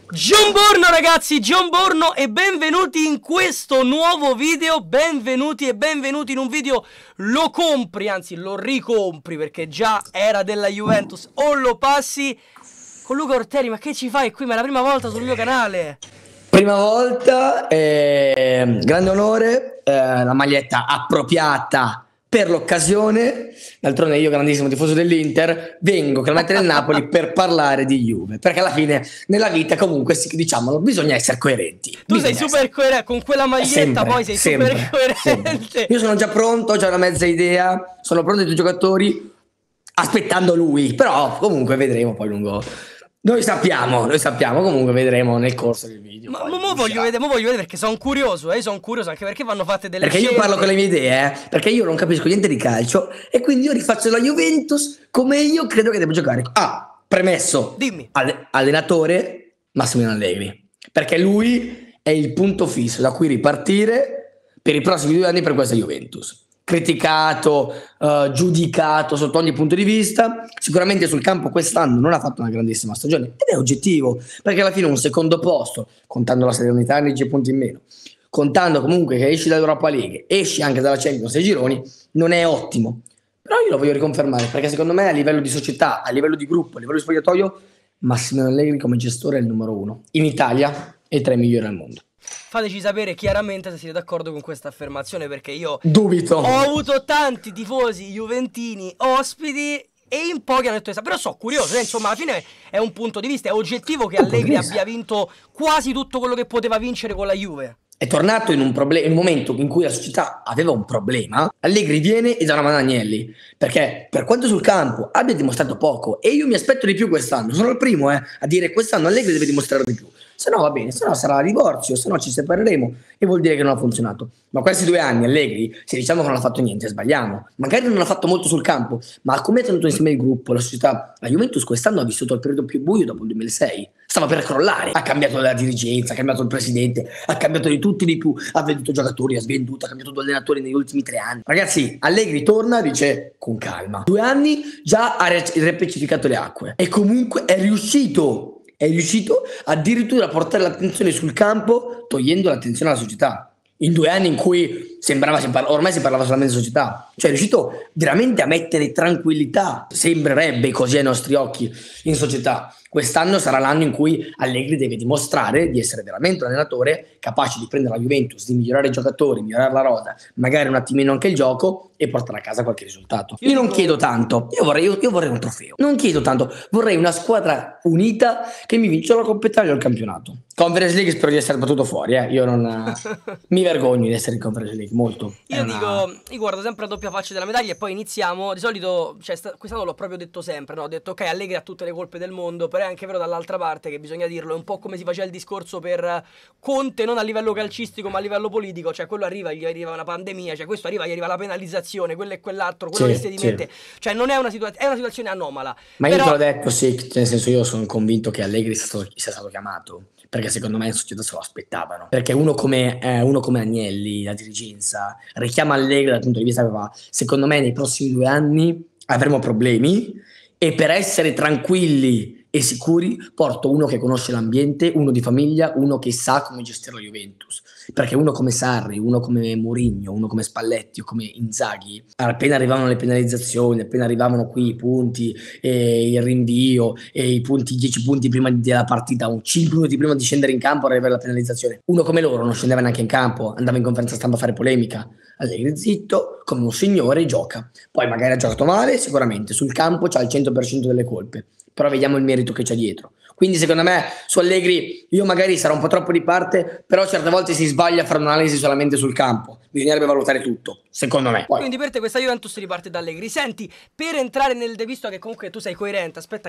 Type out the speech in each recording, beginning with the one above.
Buongiorno ragazzi, buongiorno e benvenuti in questo nuovo video. Benvenuti in un video. Lo compri, anzi lo ricompri, perché già era della Juventus, o lo passi con Luca Orteri. Ma che ci fai qui? Ma è la prima volta sul mio canale. Prima volta, grande onore, la maglietta appropriata per l'occasione. D'altronde io, grandissimo tifoso dell'Inter, vengo con la maglietta del Napoli per parlare di Juve, perché alla fine nella vita comunque, diciamolo, bisogna essere coerenti. Tu sei super coerente con quella maglietta, sempre, poi sei super coerente. Sempre. Io sono già pronto, ho già una mezza idea, sono pronti i giocatori, aspettando lui, però comunque vedremo poi lungo. Noi sappiamo, comunque vedremo nel corso del video. Ma voglio vedere perché sono curioso, sono curioso anche perché vanno fatte delle Perché scelte. io parlo con le mie idee, perché io non capisco niente di calcio e quindi io rifaccio la Juventus come io credo che debba giocare. Premesso. Dimmi. Allenatore Massimiliano Allegri, perché lui è il punto fisso da cui ripartire per i prossimi 2 anni per questa Juventus. Criticato, giudicato sotto ogni punto di vista. Sicuramente sul campo quest'anno non ha fatto una grandissima stagione ed è oggettivo, perché alla fine un secondo posto, contando la serenità e 10 punti in meno, contando comunque che esci dall'Europa League, esci anche dalla Champions e gironi, non è ottimo. Però io lo voglio riconfermare, perché secondo me a livello di società, a livello di gruppo, a livello di spogliatoio, Massimiliano Allegri come gestore è il numero 1 in Italia e tra i migliori al mondo. Fateci sapere chiaramente se siete d'accordo con questa affermazione, perché io dubito. Ho avuto tanti tifosi juventini ospiti e in pochi hanno detto questa. Però sono curioso, insomma alla fine è un punto di vista. È oggettivo che Allegri abbia vinto quasi tutto quello che poteva vincere con la Juve. È tornato in un momento in cui la società aveva un problema. Allegri viene e dà una mano a Agnelli, perché per quanto sul campo abbia dimostrato poco, e io mi aspetto di più quest'anno, sono il primo a dire quest'anno Allegri deve dimostrare di più, se no va bene, se no sarà divorzio, se no ci separeremo e vuol dire che non ha funzionato. Ma questi 2 anni Allegri, se diciamo che non ha fatto niente, sbagliamo. Magari non ha fatto molto sul campo, ma come ha tenuto insieme il gruppo, la società. La Juventus quest'anno ha vissuto il periodo più buio dopo il 2006, stava per crollare, ha cambiato la dirigenza, ha cambiato il presidente, ha cambiato di tutti di più, ha venduto giocatori, ha svenduto, ha cambiato 2 allenatori negli ultimi 3 anni. Ragazzi, Allegri torna, dice con calma, 2 anni già ha repecificato le acque e comunque è riuscito addirittura a portare l'attenzione sul campo, togliendo l'attenzione alla società. In 2 anni in cui ormai si parlava solamente di società, cioè è riuscito veramente a mettere tranquillità, sembrerebbe così ai nostri occhi, in società. Quest'anno sarà l'anno in cui Allegri deve dimostrare di essere veramente un allenatore capace di prendere la Juventus, di migliorare i giocatori, migliorare la rosa, magari un attimino anche il gioco e portare a casa qualche risultato. Io non chiedo tanto, io vorrei un trofeo. Non chiedo tanto, vorrei una squadra unita che mi vince la Coppa Italia o il campionato. Conference League spero di essere battuto fuori, io non mi vergogno di essere in Conference League, molto. Io guardo sempre la doppia faccia della medaglia e poi iniziamo. Di solito, cioè, quest'anno l'ho proprio detto sempre, no? Ho detto ok, Allegri ha tutte le colpe del mondo, però è anche vero dall'altra parte che bisogna dirlo, è un po' come si faceva il discorso per Conte, non a livello calcistico ma a livello politico, cioè quello arriva, gli arriva una pandemia, cioè questo arriva, gli arriva la penalizzazione, quello e quell'altro, quello che si dimette, cioè non è una situazione anomala. Ma io te l'ho detto, sì, nel senso io sono convinto che Allegri sia stato chiamato, perché secondo me in società se lo aspettavano, perché uno come Agnelli, la dirigenza, richiama Allegri dal punto di vista che secondo me nei prossimi 2 anni avremo problemi e per essere tranquilli e sicuri porto uno che conosce l'ambiente, uno di famiglia, uno che sa come gestire la Juventus, perché uno come Sarri, uno come Mourinho, uno come Spalletti o come Inzaghi, appena arrivavano le penalizzazioni, appena arrivavano qui i punti e il rinvio e i punti, 10 punti prima della partita o 5 minuti prima di scendere in campo arrivava la penalizzazione, uno come loro non scendeva neanche in campo, andava in conferenza stampa a fare polemica. Allegri zitto, come un signore, gioca. Poi magari ha giocato male, sicuramente sul campo c'ha il 100% delle colpe, però vediamo il merito che c'è dietro. Quindi secondo me su Allegri io magari sarò un po' troppo di parte, però certe volte si sbaglia a fare un'analisi solamente sul campo, bisognerebbe valutare tutto, secondo me. Poi. Quindi per te questa Juventus riparte da Allegri. Senti, per entrare visto che comunque tu sei coerente, aspetta.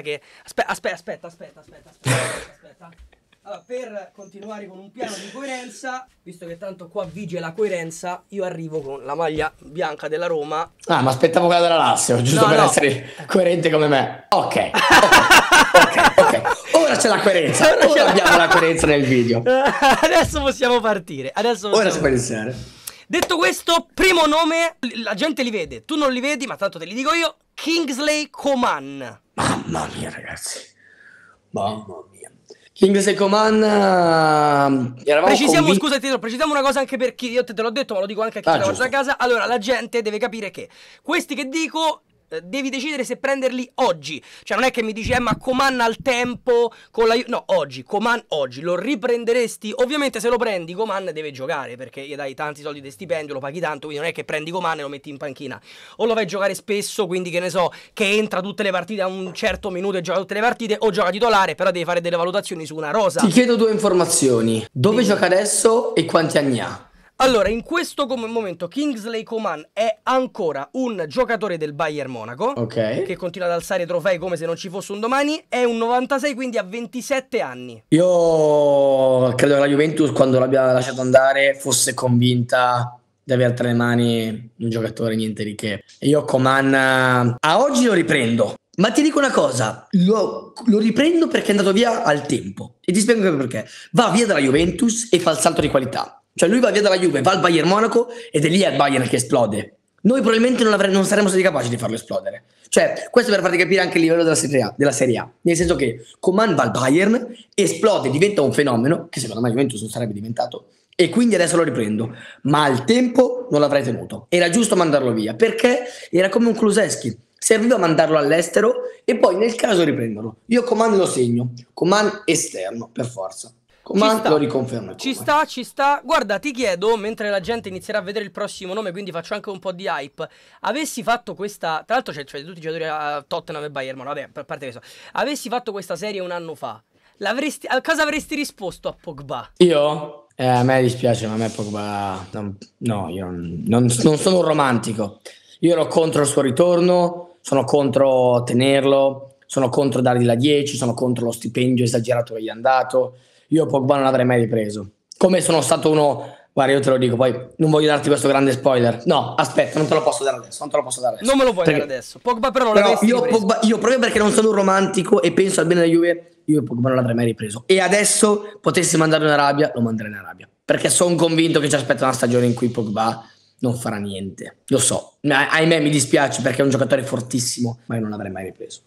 Allora, per continuare con un piano di coerenza, visto che tanto qua vige la coerenza, io arrivo con la maglia bianca della Roma. Ah, ma aspettavo quella della Lazio, giusto per essere coerente come me. Ok. Ora c'è la coerenza, ora abbiamo la coerenza nel video. Adesso possiamo partire. Ora si può iniziare. Detto questo, primo nome, la gente li vede, tu non li vedi, ma tanto te li dico io, Kingsley Coman. Mamma mia, ragazzi. Mamma mia. Kingsley Coman, eravamo Precisiamo, convinti. scusati, precisiamo una cosa anche per chi, io te l'ho detto, ma lo dico anche a chi ci lavora Giusto. a casa. Allora, la gente deve capire che questi che dico, devi decidere se prenderli oggi. Cioè, non è che mi dici, ma Coman al tempo, con la no, oggi, Coman oggi, lo riprenderesti? Ovviamente se lo prendi, Coman deve giocare, perché gli dai tanti soldi di stipendio, lo paghi tanto, quindi non è che prendi Coman e lo metti in panchina. O lo vai a giocare spesso, quindi che ne so, che entra tutte le partite a un certo minuto e gioca tutte le partite, o gioca titolare, però devi fare delle valutazioni su una rosa. Ti chiedo due informazioni. Dove gioca adesso e quanti anni ha? Allora, in questo momento Kingsley Coman è ancora un giocatore del Bayern Monaco, Ok. che continua ad alzare trofei come se non ci fosse un domani, è un 96, quindi ha 27 anni. Io credo che la Juventus, quando l'abbia lasciato andare, fosse convinta di avere tra le mani un giocatore niente di che. E io Coman a oggi lo riprendo. Ma ti dico una cosa, lo riprendo perché è andato via al tempo. E ti spiego anche perché. Va via dalla Juventus e fa il salto di qualità. Cioè lui va via dalla Juve, va al Bayern Monaco ed è lì al Bayern che esplode. Noi probabilmente non saremmo stati capaci di farlo esplodere. Cioè, questo per farti capire anche il livello della Serie A. Nel senso che Coman va al Bayern, esplode, diventa un fenomeno, che secondo me Juventus non sarebbe diventato, e quindi adesso lo riprendo. Ma al tempo non l'avrei tenuto. Era giusto mandarlo via, perché era come un Kulusevski. Serviva mandarlo all'estero e poi nel caso riprenderlo. Io Coman lo segno. Coman esterno, per forza. Coman lo riconfermo. Ci sta. Guarda, ti chiedo, mentre la gente inizierà a vedere il prossimo nome, quindi faccio anche un po' di hype. Avessi fatto questa, tra l'altro c'è tutti i giocatori a Tottenham e Bayern, ma vabbè, per parte questo. Avessi fatto questa serie un anno fa, a cosa avresti risposto a Pogba? Io? A me dispiace, ma a me Pogba... No, io non sono un romantico. Io ero contro il suo ritorno, sono contro tenerlo, sono contro dargli la 10, sono contro lo stipendio esagerato che gli hanno dato. Io Pogba non l'avrei mai ripreso. Come sono stato uno... Guarda, io te lo dico, poi non voglio darti questo grande spoiler. No, aspetta, non te lo posso dare adesso. Non me lo puoi dare adesso. Pogba però non l'avresti ripreso. Io proprio perché non sono un romantico e penso al bene della Juve, io Pogba non l'avrei mai ripreso. E adesso potessi mandarlo in Arabia, lo manderei in Arabia. Perché sono convinto che ci aspetta una stagione in cui Pogba non farà niente. Lo so. Ahimè, mi dispiace perché è un giocatore fortissimo, ma io non l'avrei mai ripreso.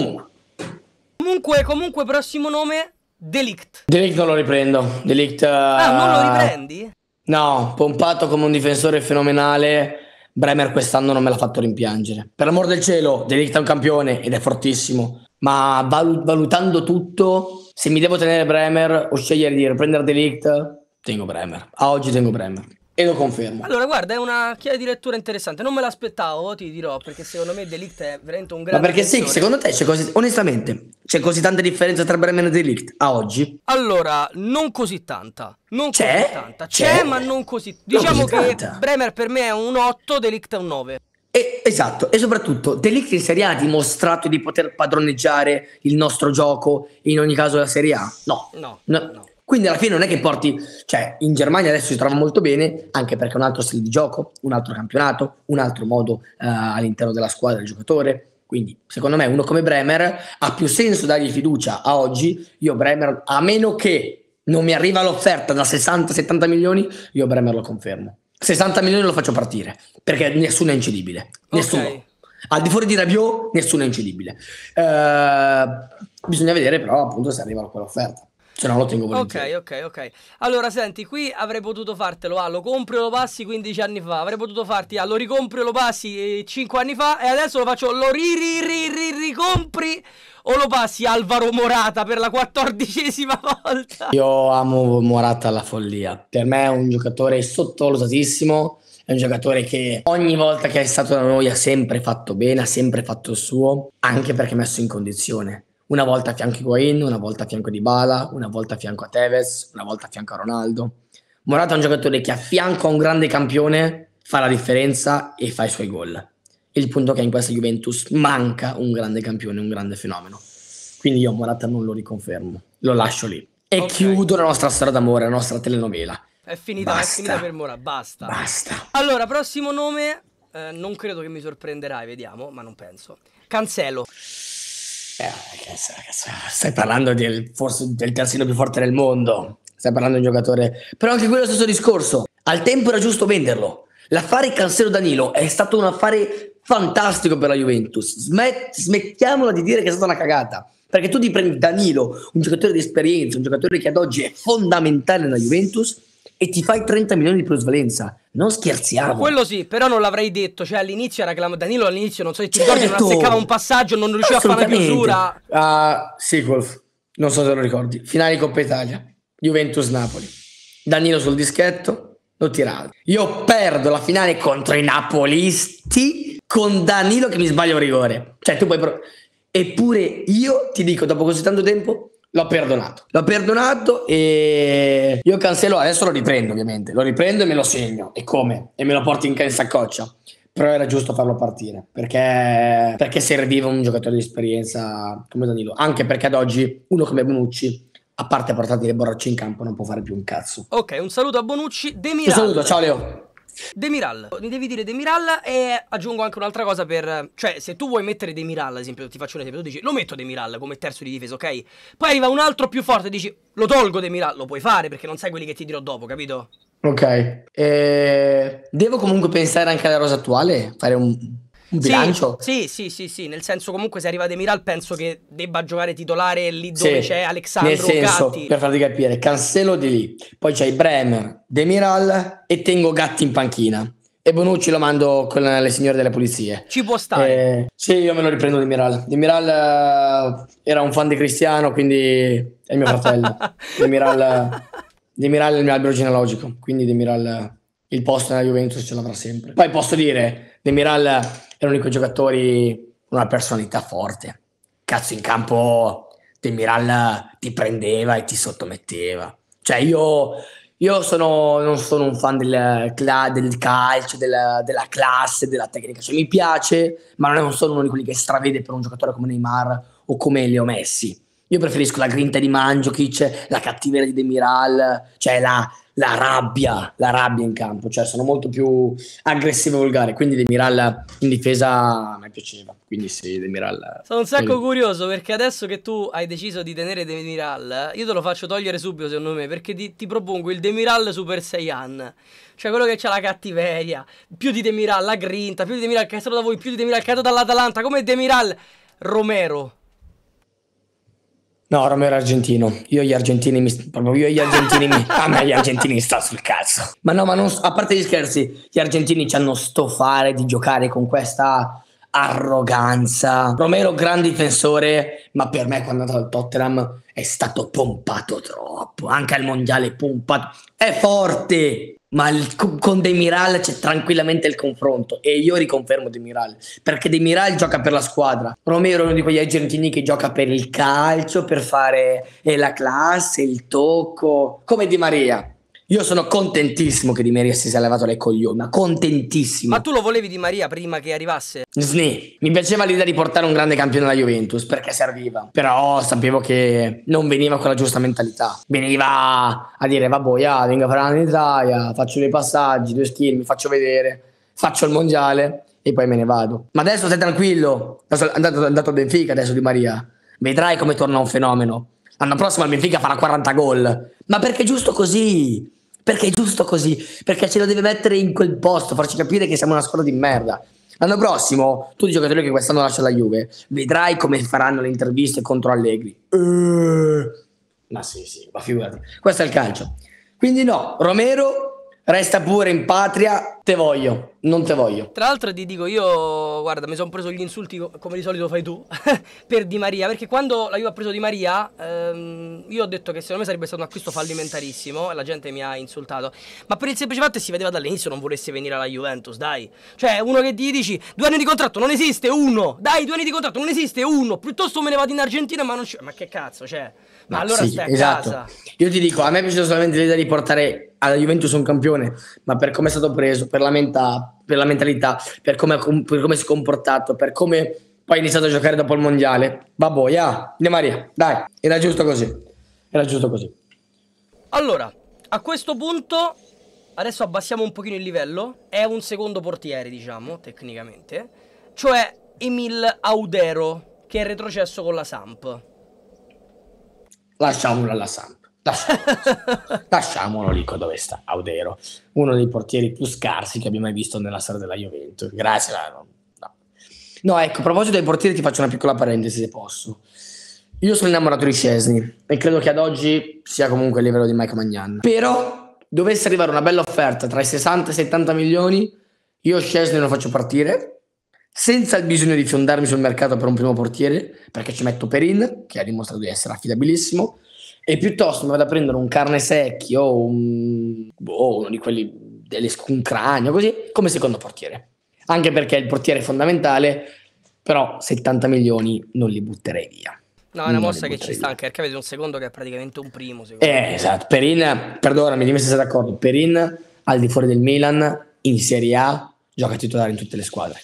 Comunque, prossimo nome... De Ligt non lo riprendo. De Ligt... non lo riprendi? No, pompato come un difensore fenomenale. Bremer quest'anno non me l'ha fatto rimpiangere. Per l'amor del cielo, De Ligt è un campione ed è fortissimo. Ma valutando tutto, se mi devo tenere Bremer o scegliere di riprendere De Ligt, tengo Bremer. A oggi tengo Bremer. E lo confermo. Allora, guarda, è una chiave di lettura interessante. Non me l'aspettavo, ti dirò, perché secondo me De Ligt è veramente un grande... Ma perché sì, secondo te onestamente, c'è così tanta differenza tra Bremer e De Ligt a oggi? Allora, non così tanta. C'è, ma non così. Diciamo che tanta. Bremer per me è un 8, De Ligt è un 9. Esatto, e soprattutto De Ligt in Serie A ha dimostrato di poter padroneggiare il nostro gioco, in ogni caso la Serie A? No. Quindi alla fine non è che porti, cioè in Germania adesso si trova molto bene, anche perché è un altro stile di gioco, un altro campionato, un altro modo all'interno della squadra del giocatore. Quindi secondo me uno come Bremer ha più senso dargli fiducia a oggi. Io Bremer, a meno che non mi arriva l'offerta da 60-70 milioni, io Bremer lo confermo. 60 milioni lo faccio partire, perché nessuno è incedibile. Nessuno. Okay. Al di fuori di Rabiot nessuno è incedibile. Bisogna vedere però appunto se arriva quell'offerta. Se no lo tengo volentieri. Ok. Allora senti, qui avrei potuto fartelo lo compri o lo passi 15 anni fa. Avrei potuto farti lo ricompri o lo passi 5 anni fa. E adesso lo faccio, lo ricompri o lo passi Alvaro Morata per la 14ª volta. Io amo Morata alla follia. Per me è un giocatore sottovalutatissimo. È un giocatore che ogni volta che è stato da noi ha sempre fatto bene, ha sempre fatto il suo, anche perché è messo in condizione. Una volta a fianco a Higuain, una volta a fianco a Dybala, una volta a fianco a Tevez, una volta a fianco a Ronaldo. Morata è un giocatore che a fianco a un grande campione fa la differenza e fa i suoi gol. Il punto è che in questa Juventus manca un grande campione, un grande fenomeno. Quindi io Morata non lo riconfermo, lo lascio lì. E chiudo la nostra storia d'amore, la nostra telenovela. È finita per Morata, basta. Allora, prossimo nome, non credo che mi sorprenderai, vediamo, ma non penso. Cancelo. Stai parlando forse del terzino più forte del mondo. Stai parlando di un giocatore. Però anche quello è lo stesso discorso. Al tempo era giusto venderlo. L'affare Cancelo-Danilo è stato un affare fantastico per la Juventus. Smettiamola di dire che è stata una cagata, Perché tu ti prendi Danilo, un giocatore di esperienza, un giocatore che ad oggi è fondamentale nella Juventus, e ti fai 30 milioni di plusvalenza. Non scherziamo. Quello sì, però non l'avrei detto. Cioè, all'inizio era Danilo all'inizio, non so se ti ricordi, non azzeccava un passaggio, non riusciva a fare una chiusura. Sequolf, non so se lo ricordi. Finale di Coppa Italia, Juventus-Napoli. Danilo sul dischetto, lo tirava. Io perdo la finale contro i napolisti con Danilo che mi sbaglia un rigore. Cioè, tu puoi... Eppure io ti dico, dopo così tanto tempo, l'ho perdonato e io Cancelo adesso lo riprendo, ovviamente. Lo riprendo e me lo segno. E come? E me lo porto in saccoccia. Però era giusto farlo partire perché serviva un giocatore di esperienza come Danilo. Anche perché ad oggi uno come Bonucci, a parte portare le borracce in campo, non può fare più un cazzo. Ok, un saluto a Bonucci. Demiral. Un saluto, ciao Leo. Demiral, mi devi dire Demiral e aggiungo anche un'altra cosa cioè se tu vuoi mettere Demiral, ad esempio, ti faccio un esempio, tu dici lo metto Demiral come terzo di difesa, ok? Poi arriva un altro più forte e dici lo tolgo Demiral, lo puoi fare perché non sai quelli che ti dirò dopo, capito? Ok, devo comunque pensare anche alla rosa attuale, fare un bilancio? Sì, nel senso comunque se arriva Demiral penso che debba giocare titolare lì dove c'è Alexandro, nel senso, Gatti. Per farti capire, Cancelo di lì, poi c'hai Bremer, Demiral e tengo Gatti in panchina e Bonucci lo mando con le signore delle pulizie. Ci può stare. Sì, io me lo riprendo Demiral. Demiral era un fan di Cristiano, quindi è mio fratello. Demiral è il mio albero genealogico, quindi Demiral il posto nella Juventus ce l'avrà sempre. Poi posso dire, Demiral è l'unico giocatore con una personalità forte. Cazzo, in campo Demiral ti prendeva e ti sottometteva. Cioè io non sono un fan del calcio, della classe, della tecnica. Cioè mi piace, ma non sono uno di quelli che stravede per un giocatore come Neymar o come Leo Messi. Io preferisco la grinta di Mandžukić, la cattiveria di Demiral, cioè la rabbia in campo, cioè sono molto più aggressivo e volgare, quindi Demiral in difesa mi piaceva, quindi sì, Demiral. Sono un sacco curioso perché adesso che tu hai deciso di tenere Demiral, io te lo faccio togliere subito secondo me, perché ti propongo il Demiral Super Saiyan, cioè quello che c'ha la cattiveria, più di Demiral, la grinta, più di Demiral che è stato da voi, più di Demiral che è stato dall'Atalanta, come Demiral. Romero. No, Romero è argentino. A me gli argentini mi sta sul cazzo. Ma no, a parte gli scherzi, gli argentini c'hanno sto fare di giocare con questa arroganza. Romero, gran difensore, ma per me quando è andato al Tottenham è stato pompato troppo. Anche al mondiale pompato. È forte, ma con Demiral c'è tranquillamente il confronto e io riconfermo Demiral perché Demiral gioca per la squadra. Romero è uno di quegli argentini che gioca per il calcio, per fare la classe, il tocco, come Di Maria. Io sono contentissimo che Di Maria si sia levato le coglioni, ma contentissimo. Ma tu lo volevi Di Maria prima che arrivasse? Mi piaceva l'idea di portare un grande campione alla Juventus perché serviva, però sapevo che non veniva con la giusta mentalità, veniva a dire vabbè, vengo a fare l'Italia, faccio dei passaggi, 2 skill, mi faccio vedere, faccio il mondiale e poi me ne vado. Ma adesso stai tranquillo, è andato a Benfica adesso Di Maria, vedrai come torna un fenomeno. L'anno prossimo al Benfica farà 40 gol, ma perché è giusto così? Perché è giusto così, perché ce lo deve mettere in quel posto, farci capire che siamo una squadra di merda. L'anno prossimo, tutti i giocatori che quest'anno lasciano la Juve, vedrai come faranno le interviste contro Allegri. Ma sì, ma figurati. Questo è il calcio. Quindi no, Romero resta pure in patria, te voglio, non te voglio. Tra l'altro ti dico, io, guarda, mi sono preso gli insulti come di solito fai tu, per Di Maria, perché quando la Juve ha preso Di Maria, io ho detto che secondo me sarebbe stato un acquisto fallimentarissimo e la gente mi ha insultato, ma per il semplice fatto che si vedeva dall'inizio non volesse venire alla Juventus, dai. Cioè, uno che gli dici, 2 anni di contratto, non esiste, uno, dai, 2 anni di contratto, non esiste, uno, piuttosto me ne vado in Argentina, ma non c'è, ma che cazzo, cioè, ma allora sì, stai a casa. Io ti dico, a me piace solamente l'idea di portare alla Juventus un campione, ma per come è stato preso, per la mentalità, per come si è comportato, per come poi ha iniziato a giocare dopo il mondiale. Vabbè, Di Maria, dai, era giusto così. Allora, a questo punto, adesso abbassiamo un pochino il livello, è un secondo portiere, diciamo, tecnicamente, cioè Emil Audero, che è retrocesso con la Samp. Lasciamolo alla Samp. Lasciamolo lì dove sta Audero, uno dei portieri più scarsi che abbia mai visto nella storia della Juventus. Grazie. No, ecco, a proposito dei portieri ti faccio una piccola parentesi se posso. Io sono innamorato di Szczęsny e credo che ad oggi sia comunque il livello di Mike Maignan. Però dovesse arrivare una bella offerta tra i 60 e i 70 milioni, io Szczęsny lo faccio partire senza il bisogno di fiondarmi sul mercato per un primo portiere, perché ci metto Perin, che ha dimostrato di essere affidabilissimo, e piuttosto mi vado a prendere un Carne Secchi o uno di quelli delle Scuncragno, così, come secondo portiere. Anche perché il portiere è fondamentale, però 70 milioni non li butterei via. No, è una mossa che ci sta anche perché avete un secondo che è praticamente un primo. Esatto. Perin, perdonami, dimmi se sei d'accordo. Perin, al di fuori del Milan, in Serie A, gioca titolare in tutte le squadre.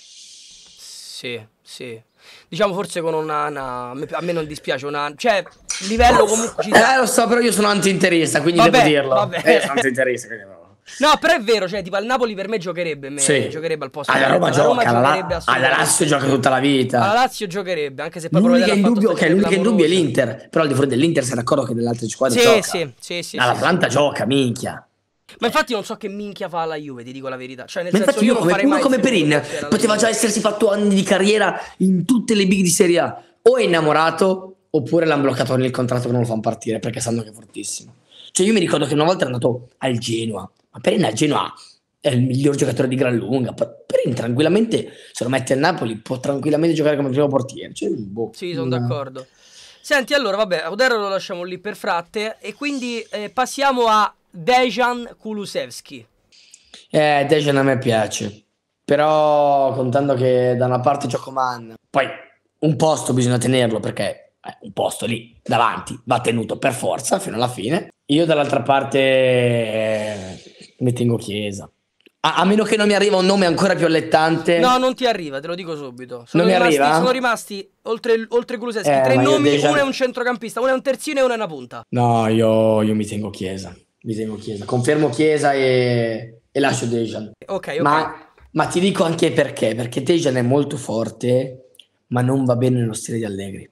Sì. Diciamo forse con a me non dispiace cioè livello comunque ci sta. Lo so, però io sono anti-interista, quindi devo dirlo. Sono anti-interista, quindi no, però è vero, cioè tipo al Napoli per me giocherebbe, giocherebbe al posto alla Roma giocherebbe alla Lazio gioca tutta la vita. Alla Lazio giocherebbe, anche se poi l'unica in dubbio è l'Inter, però al di fuori dell'Inter sei d'accordo che nelle altre squadre gioca. Sì. All'Atalanta gioca, minchia. Ma infatti non so che minchia fa la Juve, ti dico la verità. Cioè, nel ma senso, infatti io come, uno come Perin poteva già essersi fatto anni di carriera in tutte le big di Serie A. O è innamorato, oppure l'hanno bloccato nel contratto che non lo fanno partire perché sanno che è fortissimo. Cioè io mi ricordo che una volta è andato al Genoa, ma Perin al Genoa è il miglior giocatore di gran lunga. Perin tranquillamente, se lo mette al Napoli, può tranquillamente giocare come primo portiere. Cioè, sì, sono d'accordo. Senti, allora, vabbè, Odero lo lasciamo lì per fratte e quindi passiamo a Dejan Kulusevski. Dejan a me piace, però contando che da una parte gioco Man, poi un posto bisogna tenerlo perché un posto lì davanti va tenuto per forza fino alla fine. Io dall'altra parte mi tengo Chiesa. A meno che non mi arriva un nome ancora più allettante. No, non ti arriva, te lo dico subito. Non mi arriva? Sono rimasti, oltre Kulusevski, 3 nomi, uno è un centrocampista, uno è un terzino e uno è una punta. No, io mi tengo Chiesa. Confermo Chiesa e lascio Dejan. Ok. Ma ti dico anche perché. Perché Dejan è molto forte, ma non va bene nello stile di Allegri.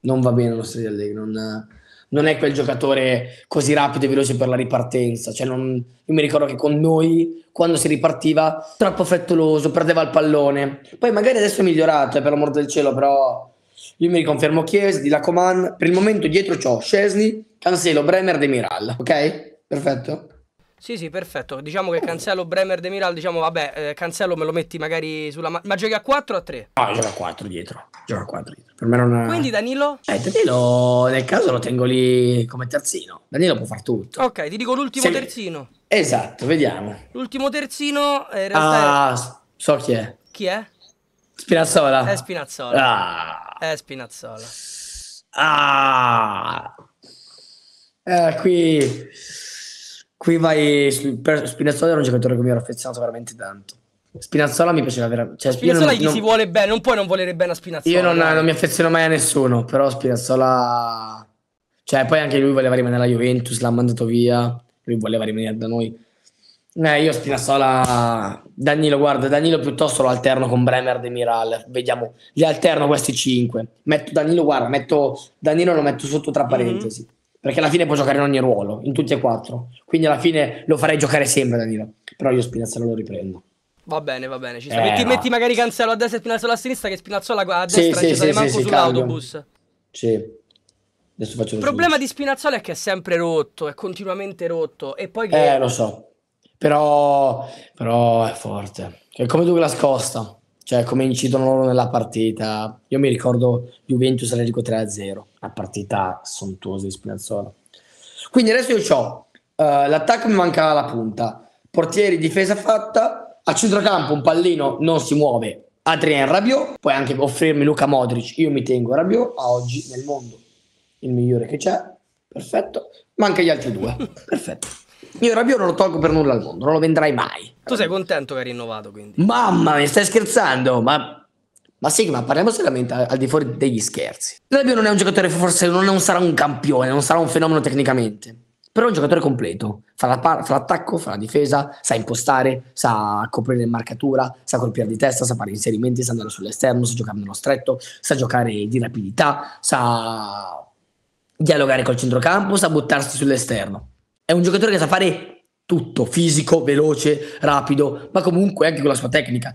Non è quel giocatore così rapido e veloce per la ripartenza. Cioè io mi ricordo che con noi, quando si ripartiva, troppo frettoloso, perdeva il pallone. Poi magari adesso è migliorato, per l'amor del cielo, però io mi riconfermo Chiesa, di Lacoman. Per il momento dietro c'ho Szczęsny, Cancelo, Bremer, Demiral. Ok? Perfetto? Sì, perfetto. Diciamo che Cancelo, Bremer, Demiral, diciamo vabbè, Cancelo me lo metti magari sulla... Ma giochi a 4 o a 3? No, gioca a 4 dietro. Per me non è... Quindi Danilo? Danilo nel caso lo tengo lì come terzino. Danilo può far tutto. Ok, ti dico l'ultimo terzino. Esatto, vediamo. L'ultimo terzino in realtà so chi è. Chi è? Spinazzola. È Spinazzola. È Spinazzola. Qui vai per Spinazzola, era un giocatore che mi ero affezionato veramente tanto. Spinazzola mi piaceva veramente. Cioè, Spinazzola gli si vuole bene, non puoi non volere bene a Spinazzola. Io non mi affeziono mai a nessuno, però Spinazzola, cioè poi anche lui voleva rimanere alla Juventus, l'ha mandato via, lui voleva rimanere da noi. Io Spinazzola, Danilo piuttosto lo alterno con Bremer, Demiral, vediamo, li alterno questi 5. Metto Danilo lo metto sotto tra parentesi. Perché alla fine può giocare in ogni ruolo, in tutti e 4. Quindi alla fine lo farei giocare sempre Danilo. Però io Spinazzola lo riprendo. Va bene, ci sta. Metti magari Cancelo a destra e Spinazzola a sinistra, che Spinazzola a destra non ci sale manco sull'autobus. Sì. Adesso faccio il problema di Spinazzola è che è sempre rotto, è continuamente rotto. E poi che... lo so. Però è forte. È come Douglas Costa. Cioè, come incidono loro nella partita. Io mi ricordo Juventus Atletico 3-0, una partita sontuosa di Spinazzola. Quindi adesso io ho l'attacco, mi manca la punta, portieri, difesa fatta, a centrocampo un pallino non si muove, Adrien Rabiot, puoi anche offrirmi Luka Modric, io mi tengo Rabiot, a oggi nel mondo il migliore che c'è, perfetto, manca gli altri 2, perfetto. Io Rabiot non lo tolgo per nulla al mondo, non lo vendrai mai. Tu sei contento che hai rinnovato, quindi? Mamma mia, stai scherzando? Ma sì, ma parliamo seriamente al di fuori degli scherzi. Rabiot non è un giocatore, forse non sarà un campione, non sarà un fenomeno tecnicamente, però è un giocatore completo. Fa l'attacco, fa la difesa, sa impostare, sa coprire in marcatura, sa colpire di testa, sa fare inserimenti, sa andare sull'esterno, sa giocare nello stretto, sa giocare di rapidità, sa dialogare col centrocampo, sa buttarsi sull'esterno. È un giocatore che sa fare tutto, fisico, veloce, rapido, ma comunque anche con la sua tecnica.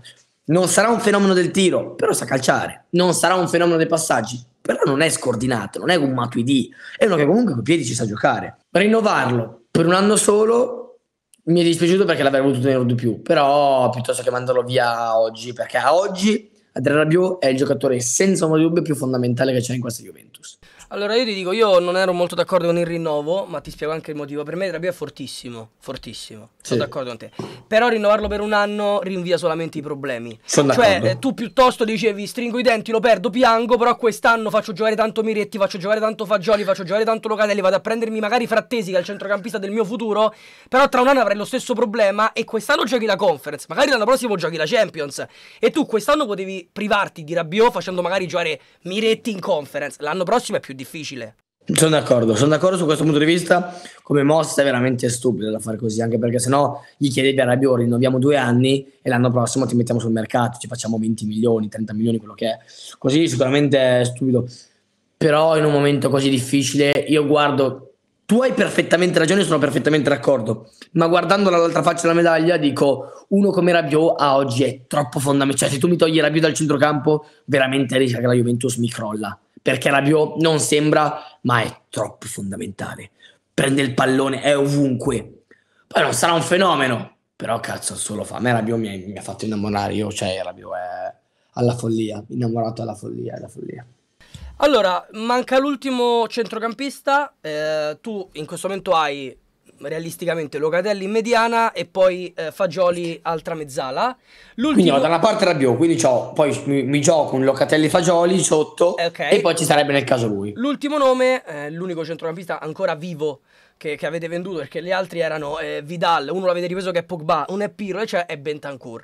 Non sarà un fenomeno del tiro, però sa calciare. Non sarà un fenomeno dei passaggi, però non è scordinato, non è un Matuidi, è uno che comunque con i piedi ci sa giocare. Rinnovarlo per un anno solo mi è dispiaciuto perché l'avrei voluto tenere di più, però piuttosto che mandarlo via oggi, perché a oggi Adrien Rabiot è il giocatore senza ombra di dubbio più fondamentale che c'è in questa Juventus. Allora io ti dico, io non ero molto d'accordo con il rinnovo, ma ti spiego anche il motivo. Per me Rabiot è fortissimo, fortissimo, sono d'accordo con te. Però rinnovarlo per un anno rinvia solamente i problemi. Sono Cioè d'accordo. tu piuttosto dicevi stringo i denti, lo perdo, piango, però quest'anno faccio giocare tanto Miretti, faccio giocare tanto Fagioli, faccio giocare tanto Locatelli, vado a prendermi magari Frattesi che è il centrocampista del mio futuro, però tra un anno avrai lo stesso problema e quest'anno giochi la Conference, magari l'anno prossimo giochi la Champions e tu quest'anno potevi privarti di Rabiot facendo magari giocare Miretti in Conference, l'anno prossimo è più difficile. Sono d'accordo su questo punto di vista. Come mossa è veramente stupido da fare così, anche perché sennò gli chiedevi a Rabiot rinnoviamo 2 anni e l'anno prossimo ti mettiamo sul mercato, ci facciamo 20 milioni, 30 milioni, quello che è. Così sicuramente è stupido. Però in un momento così difficile io guardo, tu hai perfettamente ragione, sono perfettamente d'accordo, ma guardando dall'altra faccia della medaglia dico, uno come Rabiot a oggi è troppo fondamentale. Cioè se tu mi togli Rabiot dal centrocampo veramente rischia che la Juventus mi crolla, perché Rabiot non sembra, ma è troppo fondamentale. Prende il pallone, è ovunque. Poi non sarà un fenomeno, però cazzo solo fa. A me Rabiot mi ha fatto innamorare, io cioè Rabiot è alla follia, innamorato alla follia, è la follia. Allora, manca l'ultimo centrocampista, tu in questo momento hai realisticamente Locatelli in mediana e poi Fagioli altra mezzala. Quindi ho da una parte Rabiot, quindi poi mi gioco un Locatelli Fagioli sotto Okay. e poi ci sarebbe nel caso lui. L'ultimo nome, l'unico centrocampista ancora vivo che avete venduto, perché gli altri erano Vidal, uno l'avete ripreso che è Pogba, uno è Pirlo e c'è è Bentancur.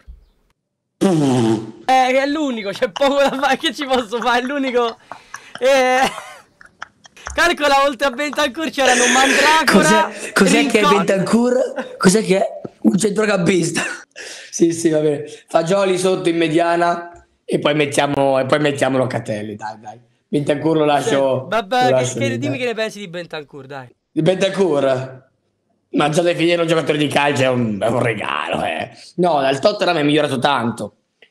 È l'unico, c'è poco da fare, che ci posso fare, è l'unico. Calcola, oltre a Bentancur c'erano Mandragora. Cos'è che è Rincon. Bentancur? Cos'è che è? Un centrocampista. Sì, va bene. Fagioli sotto in mediana e poi mettiamo Locatelli, dai. Bentancur lo lascio. Vabbè, lo lascio dimmi lì, dai. che ne pensi di Bentancur, dai. Di Bentancur? Ma già definire un giocatore di calcio è un regalo, eh. No, dal Tottenham è migliorato tanto.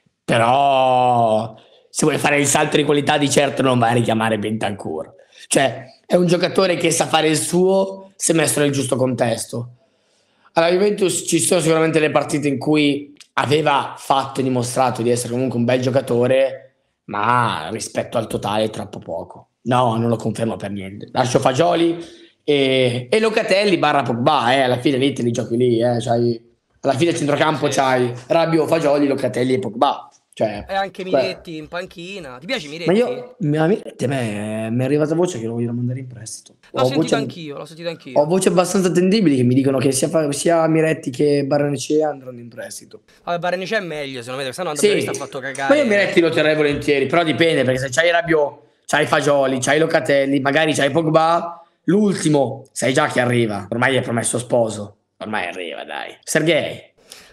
Però se vuoi fare il salto di qualità di certo non vai a richiamare Bentancur. Cioè, è un giocatore che sa fare il suo se messo nel giusto contesto. Alla Juventus ci sono sicuramente le partite in cui aveva fatto e dimostrato di essere comunque un bel giocatore, ma rispetto al totale è troppo poco. No, non lo confermo per niente. Lascio Fagioli e Locatelli barra Pogba, alla fine lì te li giochi lì, alla fine il centrocampo c'hai Rabiot, Fagioli, Locatelli e Pogba. Cioè, E anche Miretti in panchina. Ti piace Miretti? ma a me mi è arrivata voce che lo vogliono mandare in prestito. L'ho sentito anch'io. Ho voci abbastanza attendibili che mi dicono che sia Miretti che Barrenechea andranno in prestito. Vabbè, Barrenechea è meglio, secondo me, quest'anno Sì, ha fatto cagare. ma io Miretti lo terrei volentieri, però dipende, perché se c'hai Rabiot, c'hai Fagioli, c'hai Locatelli, magari c'hai Pogba, l'ultimo sai già che arriva. Ormai è promesso sposo. Ormai arriva, dai. Sergei.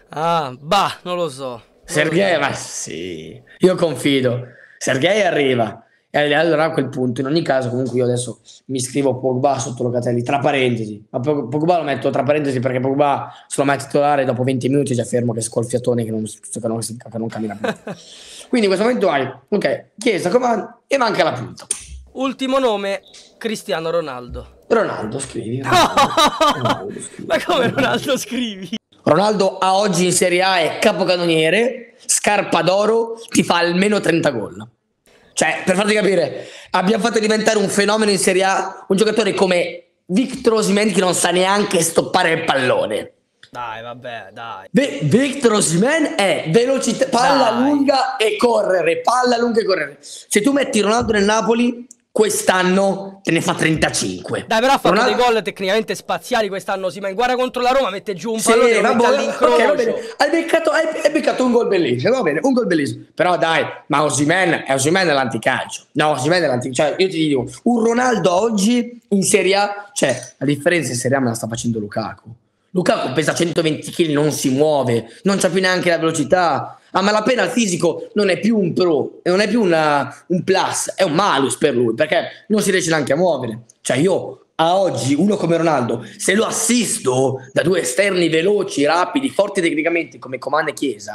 Non lo so. Sergei, ma sì, io confido. Sergei arriva. E allora a quel punto, in ogni caso, comunque io adesso mi scrivo Pogba sotto Locatelli, tra parentesi. Ma Pogba lo metto tra parentesi perché Pogba se lo mette titolare dopo 20 minuti è già fermo che è scolfiatone che non cammina più. Quindi in questo momento hai, ok, Chiesa, Coman e manca la punta. Ultimo nome, Cristiano Ronaldo. Ronaldo, scrivi. Ronaldo, scrivi. Ma come Ronaldo scrivi? Ronaldo a oggi in Serie A è capocannoniere, scarpa d'oro, ti fa almeno 30 gol. Cioè, per farti capire, abbiamo fatto diventare un fenomeno in Serie A un giocatore come Victor Osimhen che non sa neanche stoppare il pallone. Dai, vabbè, dai. Victor Osimhen è velocità, palla lunga e correre, Se tu metti Ronaldo nel Napoli, quest'anno te ne fa 35. Dai, però ha fatto dei gol tecnicamente spaziali quest'anno. Guarda contro la Roma, mette giù un pallone, lo mette all'incrocio. Okay, va bene. Hai beccato un gol bellissimo, va bene, un gol bellissimo. Però dai, ma Osimhen è l'anticalcio. No, Osimhen è l'anticalcio. Cioè, io ti dico, un Ronaldo oggi in Serie A, cioè, la differenza in Serie A me la sta facendo Lukaku. Lukaku pesa 120 kg, non si muove, non c'ha più neanche la velocità. A malapena il fisico non è più un pro, non è più un plus, è un malus per lui, perché non si riesce neanche a muovere. Cioè io a oggi, uno come Ronaldo, se lo assisto da due esterni veloci, rapidi, forti tecnicamente come Coman e Chiesa,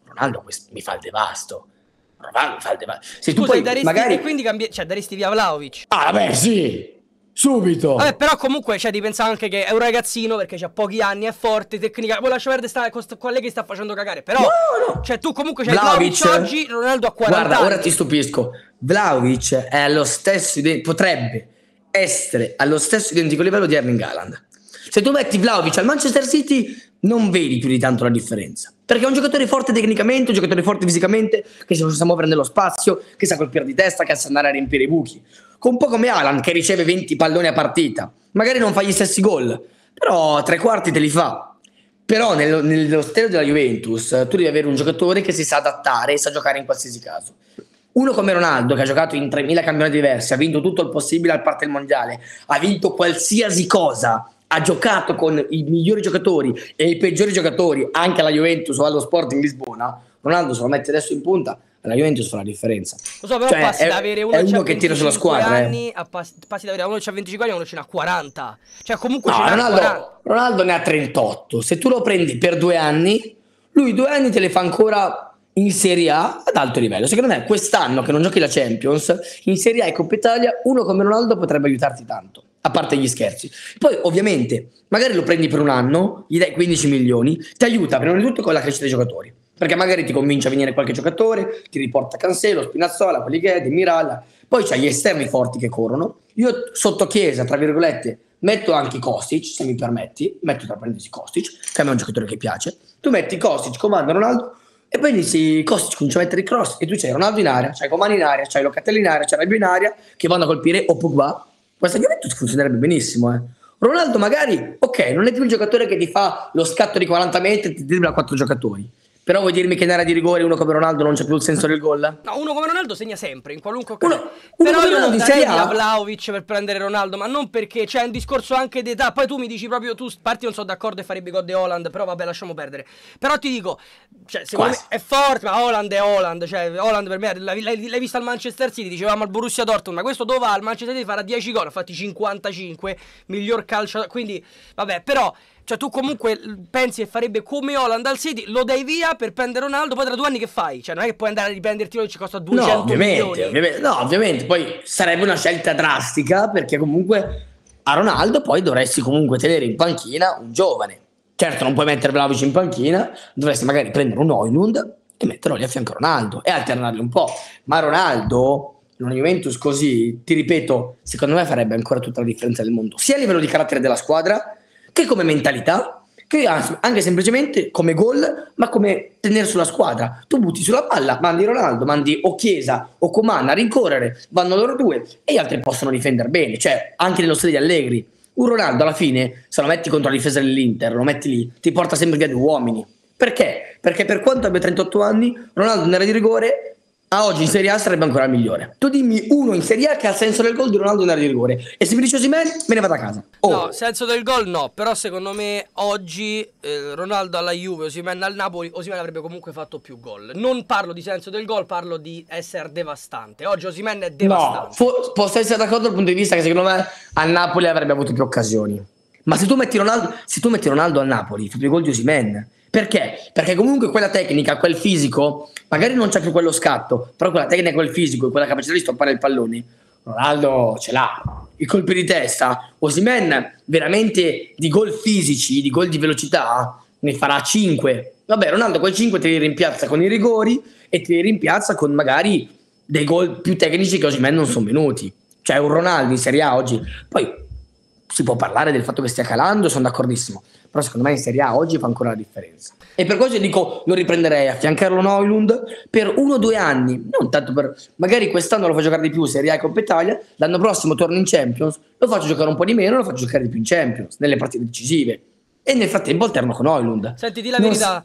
Ronaldo mi fa il devasto. Ronaldo mi fa il devasto. Se tu Scusa, poi daresti, magari... e quindi daresti via Vlahovic. Ah, beh, sì! Subito! Vabbè, però comunque, devi pensare anche che è un ragazzino, perché c'ha pochi anni, è forte, tecnica. Poi lascia perdere con lei che sta facendo cagare. Però, no. Tu comunque c'hai Vlahovic oggi, Ronaldo a 40 guarda, anni. ora ti stupisco. Vlahovic è allo stesso potrebbe essere allo stesso identico livello di Erling Haaland. Se tu metti Vlahovic al Manchester City, non vedi più di tanto la differenza. Perché è un giocatore forte tecnicamente, un giocatore forte fisicamente, che si sa muovere nello spazio, che sa colpire di testa, che sa andare a riempire i buchi. Un po' come Haaland, che riceve 20 palloni a partita. Magari non fa gli stessi gol, però 3/4 te li fa. Però nello stile della Juventus tu devi avere un giocatore che si sa adattare e sa giocare in qualsiasi caso. Uno come Ronaldo, che ha giocato in 3000 campionati diversi, ha vinto tutto il possibile al parte del mondiale, ha vinto qualsiasi cosa, ha giocato con i migliori giocatori e i peggiori giocatori anche alla Juventus o allo Sporting Lisbona. Ronaldo se lo mette adesso in punta, alla Juventus fa la differenza. Lo so, però passi da avere uno che tira sulla squadra anni passi da avere uno che ha 25 anni e uno ce n'ha 40. Cioè comunque no, Ronaldo ne ha 38. Se tu lo prendi per 2 anni, lui 2 anni te le fa ancora in Serie A ad alto livello. Secondo me quest'anno che non giochi la Champions, in Serie A e Coppa Italia, uno come Ronaldo potrebbe aiutarti tanto, a parte gli scherzi. Poi ovviamente magari lo prendi per un anno, gli dai 15 milioni, ti aiuta prima di tutto con la crescita dei giocatori, perché magari ti convince a venire qualche giocatore, ti riporta Cancelo, Spinazzola, quelli che è, Demiral. Poi c'hai gli esterni forti che corrono. Io sotto Chiesa, tra virgolette, metto anche Kostic, se mi permetti, metto tra parentesi Kostic, che a me è un giocatore che piace. Tu metti Kostic, comanda Ronaldo, e poi Kostic comincia a mettere i cross, e tu c'hai Ronaldo in area, c'hai Coman in area, c'hai Locatelli in area, c'hai Rabiot in area, che vanno a colpire o Pogba. Questa Juventus funzionerebbe benissimo, Ronaldo magari, ok, non è più il giocatore che ti fa lo scatto di 40 metri e ti dribbla 4 giocatori. Però vuoi dirmi che in area di rigore uno come Ronaldo non c'è più il senso del gol? No, uno come Ronaldo segna sempre, in qualunque occasione. Però io non darei a Vlahovic per prendere Ronaldo, ma non perché c'è un discorso anche di età. Poi tu mi dici proprio, parti non sono d'accordo e farebbe gol di Haaland, però vabbè, lasciamo perdere. Però ti dico, secondo me è forte, ma Haaland è Haaland. Haaland per me, l'hai visto al Manchester City, dicevamo al Borussia Dortmund, ma questo dove va? Al Manchester City farà 10 gol, ha fatti 55, miglior calcio, quindi vabbè, però... tu comunque pensi che farebbe come Haaland al City, lo dai via per prendere Ronaldo, poi tra 2 anni che fai? Non è che puoi andare a riprenderti che ci costa 200 milioni. Ovviamente, poi sarebbe una scelta drastica, perché comunque a Ronaldo poi dovresti comunque tenere in panchina un giovane. Certo, non puoi mettere Vlahovic in panchina, dovresti magari prendere un Højlund e metterlo lì a fianco a Ronaldo e alternarli un po'. Ma Ronaldo, in una Juventus così, ti ripeto, secondo me farebbe ancora tutta la differenza del mondo, sia a livello di carattere della squadra, che come mentalità, che anche semplicemente come gol, ma come tenere sulla squadra. Tu butti sulla palla, mandi Ronaldo, mandi o Chiesa o Coman a rincorrere, vanno loro due e gli altri possono difendere bene. Cioè, anche nello stile di Allegri, un Ronaldo alla fine, se lo metti contro la difesa dell'Inter, lo metti lì, ti porta sempre via 2 uomini. Perché? Perché per quanto abbia 38 anni, Ronaldo in area di rigore a oggi in Serie A sarebbe ancora migliore. Tu dimmi uno in Serie A che ha il senso del gol di Ronaldo in area di rigore, e se mi dici Osimhen me ne vado a casa. No, senso del gol no, però secondo me oggi Ronaldo alla Juve, Osimhen al Napoli, Osimhen avrebbe comunque fatto più gol. Non parlo di senso del gol, parlo di essere devastante. Oggi Osimhen è devastante. No, posso essere d'accordo dal punto di vista che secondo me al Napoli avrebbe avuto più occasioni. Ma se tu metti Ronaldo al Napoli, fai più gol di Osimhen. Perché? Perché comunque quella tecnica, quel fisico, magari non c'è più quello scatto, però quella tecnica, quel fisico e quella capacità di stoppare il pallone, Ronaldo ce l'ha. I colpi di testa, Osimhen veramente di gol fisici, di gol di velocità, ne farà 5. Vabbè, Ronaldo quei 5 te li rimpiazza con i rigori e te li rimpiazza con magari dei gol più tecnici che Osimhen non sono venuti. Cioè un Ronaldo in Serie A oggi, poi si può parlare del fatto che stia calando, sono d'accordissimo, però secondo me in Serie A oggi fa ancora la differenza. E per questo dico, lo riprenderei a fiancarlo Højlund per 1 o 2 anni, non tanto per, magari quest'anno lo fa giocare di più Serie A e Coppa Italia, l'anno prossimo torno in Champions, lo faccio giocare un po' di meno, lo faccio giocare di più in Champions, nelle partite decisive. E nel frattempo alterno con Højlund. Senti, di la verità,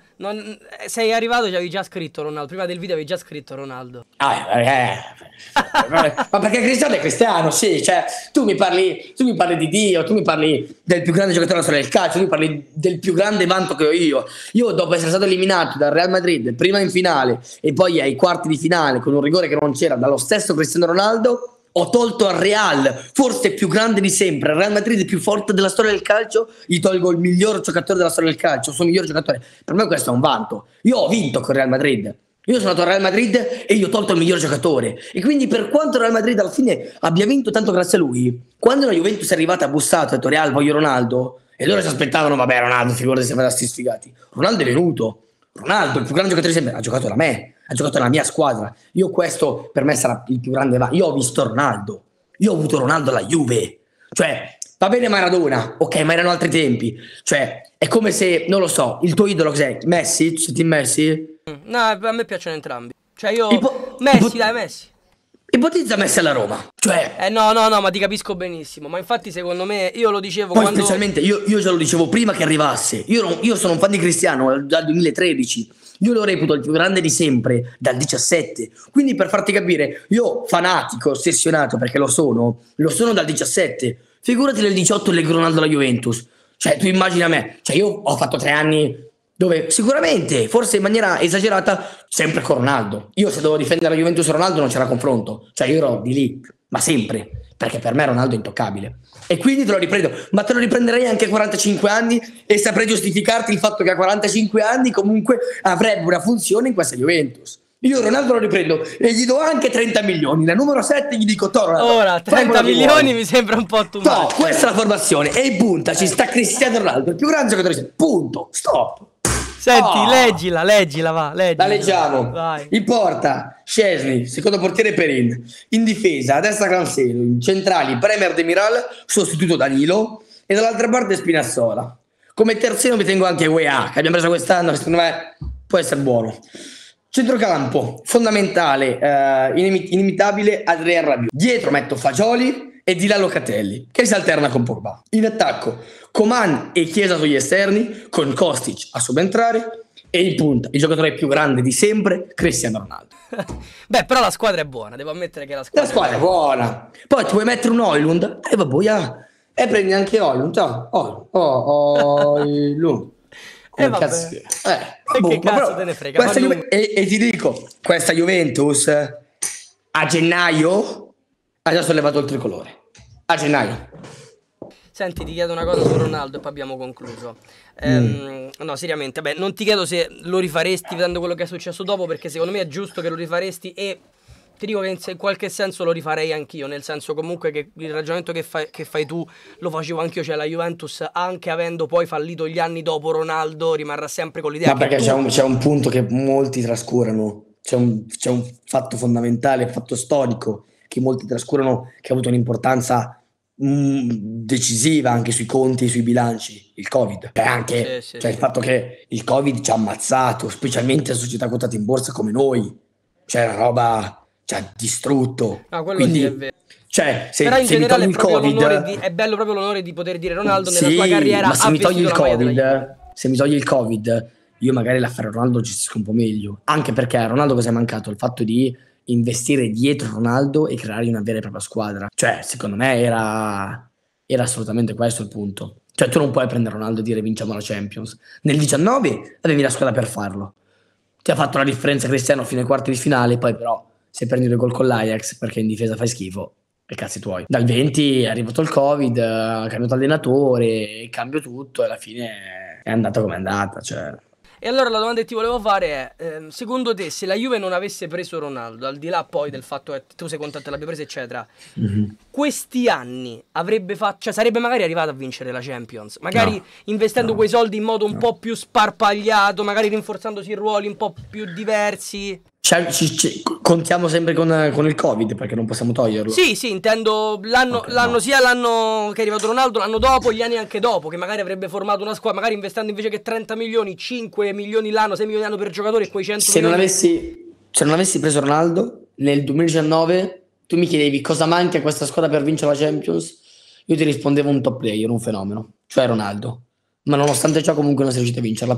sei arrivato e avevi già scritto Ronaldo. Prima del video avevi già scritto Ronaldo. Ma perché Cristiano è Cristiano, sì. Cioè, tu mi parli di Dio, tu mi parli del più grande giocatore della storia del calcio, tu mi parli del più grande vanto che ho io. Io, dopo essere stato eliminato dal Real Madrid, prima in finale e poi ai quarti di finale con un rigore che non c'era dallo stesso Cristiano Ronaldo, ho tolto al Real, forse più grande di sempre, il Real Madrid più forte della storia del calcio, gli tolgo il miglior giocatore della storia del calcio, il suo miglior giocatore. Per me questo è un vanto. Io ho vinto con il Real Madrid. Io sono andato al Real Madrid e gli ho tolto il miglior giocatore. E quindi per quanto il Real Madrid alla fine abbia vinto tanto grazie a lui, quando la Juventus è arrivata, ha bussato e ha detto Real voglio Ronaldo, e loro si aspettavano, vabbè Ronaldo, figurati se me la sti sfigati. Ronaldo è venuto. Ronaldo, il più grande giocatore di sempre, ha giocato da me, ha giocato nella mia squadra. Io questo per me sarà il più grande. Io ho visto Ronaldo, io ho avuto Ronaldo alla Juve. Cioè, va bene Maradona, ok, ma erano altri tempi. Cioè, è come se, non lo so, il tuo idolo cos'è? Messi? Team Messi? No, a me piacciono entrambi. Cioè io... Messi. Dai, Messi. Ipotizza Messi alla Roma. Cioè... No, ma ti capisco benissimo. Ma infatti secondo me, io lo dicevo poi quando... specialmente, io già lo dicevo prima che arrivasse. Io sono un fan di Cristiano dal 2013. Io lo reputo il più grande di sempre, dal 17. Quindi per farti capire, io fanatico, ossessionato, perché lo sono dal 17. Figurati nel 18 leggo Ronaldo alla Juventus. Cioè, tu immagina me. Cioè, io ho fatto 3 anni dove sicuramente, forse in maniera esagerata, sempre con Ronaldo. Io se dovevo difendere la Juventus Ronaldo non c'era confronto. Cioè, io ero di lì, ma sempre. Perché per me Ronaldo è intoccabile. E quindi te lo riprendo. Ma te lo riprenderei anche a 45 anni e saprei giustificarti il fatto che a 45 anni comunque avrebbe una funzione in questa Juventus. Io Ronaldo lo riprendo e gli do anche 30 milioni. La numero 7 gli dico Ronaldo, ora 30 milioni mi sembra un po' too much. Questa è la formazione. E in punta ci sta Cristiano Ronaldo, il più grande giocatore di sempre. Punto. Stop. Senti, leggila, va, leggila. La leggiamo. Vai. In porta Szczesny, secondo portiere Perin. In difesa a destra Cancelo, in centrali Bremer Demiral, sostituto Danilo, e dall'altra parte Spinazzola. Come terzino mi tengo anche UEA, che abbiamo preso quest'anno, che secondo me può essere buono. Centrocampo fondamentale, inimitabile Adrien Rabiot. Dietro metto Fagioli e di là Locatelli, che si alterna con Pogba. In attacco Coman e Chiesa sugli esterni, con Kostic a subentrare, e in punta il giocatore più grande di sempre, Cristiano Ronaldo. Beh, però la squadra è buona, devo ammettere che la squadra è buona. Poi ti vuoi mettere un Højlund e vabbè, e prendi anche Højlund. Ciao, Højlund. Che cazzo te ne frega? E ti dico, questa Juventus a gennaio ha già sollevato il tricolore. A gennaio. Senti, ti chiedo una cosa su Ronaldo e poi abbiamo concluso. No, seriamente, beh, non ti chiedo se lo rifaresti vedendo quello che è successo dopo, perché secondo me è giusto che lo rifaresti, e ti dico che in qualche senso lo rifarei anch'io, nel senso comunque che il ragionamento che fai tu lo facevo anch'io, cioè la Juventus, anche avendo poi fallito gli anni dopo Ronaldo, rimarrà sempre con l'idea. Ma perché c'è un punto che molti trascurano, c'è un fatto fondamentale, un fatto storico che molti trascurano, che ha avuto un'importanza decisiva anche sui conti e sui bilanci, il Covid. E anche il fatto che il Covid ci ha ammazzato, specialmente a società quotate in borsa come noi, cioè la roba ci ha distrutto. Quindi sì, è vero. Cioè, però in generale il Covid è bello proprio l'onore di poter dire Ronaldo nella sua carriera. Ma se mi togli il Covid, io magari l'affare Ronaldo gestisco un po' meglio, anche perché a Ronaldo cosa è mancato? Il fatto di investire dietro Ronaldo e creare una vera e propria squadra. Cioè, secondo me era assolutamente questo il punto. Cioè, tu non puoi prendere Ronaldo e dire vinciamo la Champions. Nel 19 avevi la squadra per farlo. Ti ha fatto la differenza Cristiano fino ai quarti di finale, poi però se prendi 2 gol con l'Ajax perché in difesa fai schifo, e cazzi tuoi. Dal 20 è arrivato il Covid, ha cambiato allenatore, cambio tutto e alla fine è andata come è andata, cioè. E allora la domanda che ti volevo fare è, secondo te, se la Juve non avesse preso Ronaldo, al di là poi del fatto che tu sei contento che l'abbia preso eccetera, questi anni avrebbe fatto, cioè sarebbe magari arrivato a vincere la Champions, magari investendo quei soldi in modo un po' più sparpagliato, magari rinforzandosi i ruoli un po' più diversi? Contiamo sempre con il Covid, perché non possiamo toglierlo. Sì, intendo l'anno che è arrivato Ronaldo, l'anno dopo, gli anni anche dopo, che magari avrebbe formato una squadra, magari investendo invece che 30 milioni, 5 milioni l'anno, 6 milioni l'anno per giocatore e quei 100 milioni. Se non avessi preso Ronaldo nel 2019, tu mi chiedevi cosa manca a questa squadra per vincere la Champions, io ti rispondevo un top player, un fenomeno, cioè Ronaldo. Ma nonostante ciò comunque non si è riuscito a vincerla,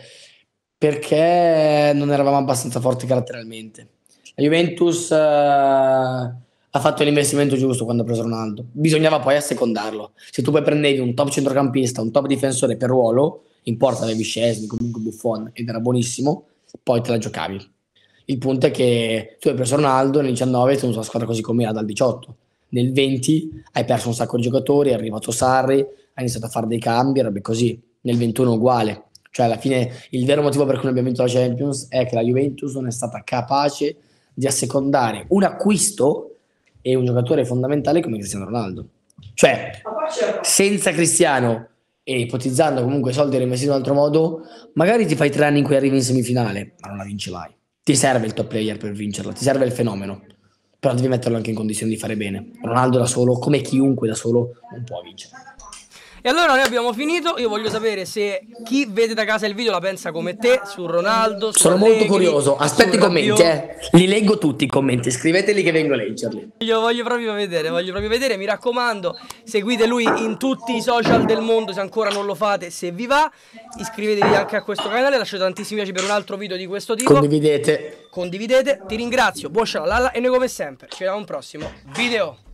perché non eravamo abbastanza forti caratterialmente. La Juventus ha fatto l'investimento giusto quando ha preso Ronaldo. Bisognava poi assecondarlo. Se tu poi prendevi un top centrocampista, un top difensore per ruolo, in porta avevi Szczesny, comunque Buffon, ed era buonissimo, poi te la giocavi. Il punto è che tu hai preso Ronaldo nel 19 e hai tenuto la squadra così com'era dal 18. nel 20 hai perso un sacco di giocatori, è arrivato Sarri, hai iniziato a fare dei cambi, robe così. Nel 21 uguale. Cioè alla fine il vero motivo per cui non abbiamo vinto la Champions è che la Juventus non è stata capace di assecondare un acquisto e un giocatore fondamentale come Cristiano Ronaldo. Cioè, senza Cristiano e ipotizzando comunque soldi rimessi in un altro modo, magari ti fai 3 anni in cui arrivi in semifinale, ma non la vinci mai. Ti serve il top player per vincerla, ti serve il fenomeno, però devi metterlo anche in condizioni di fare bene. Ronaldo da solo, come chiunque da solo, non può vincere. E allora noi abbiamo finito. Io voglio sapere se chi vede da casa il video la pensa come te su Ronaldo. Sono molto curioso. Aspetto i commenti, li leggo tutti i commenti. Scriveteli che vengo a leggerli. Io voglio proprio vedere. Mi raccomando, seguite lui in tutti i social del mondo se ancora non lo fate. Se vi va, iscrivetevi anche a questo canale. Lasciate tantissimi piaci per un altro video di questo tipo. Condividete. Ti ringrazio. Buon shalala e noi come sempre ci vediamo a un prossimo video.